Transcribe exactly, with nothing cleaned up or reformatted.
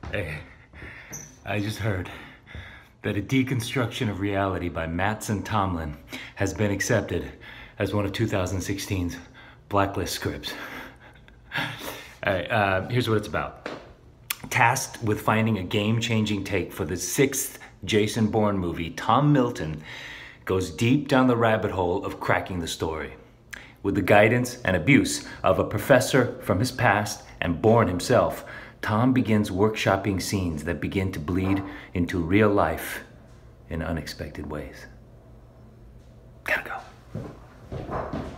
Hey, I just heard that a deconstruction of reality by Mattson Tomlin has been accepted as one of two thousand sixteen's blacklist scripts. All right, uh, here's what it's about. Tasked with finding a game-changing take for the sixth Jason Bourne movie, Tom Milton goes deep down the rabbit hole of cracking the story. With the guidance and abuse of a professor from his past and Bourne himself, Tom begins workshopping scenes that begin to bleed into real life in unexpected ways. Gotta go.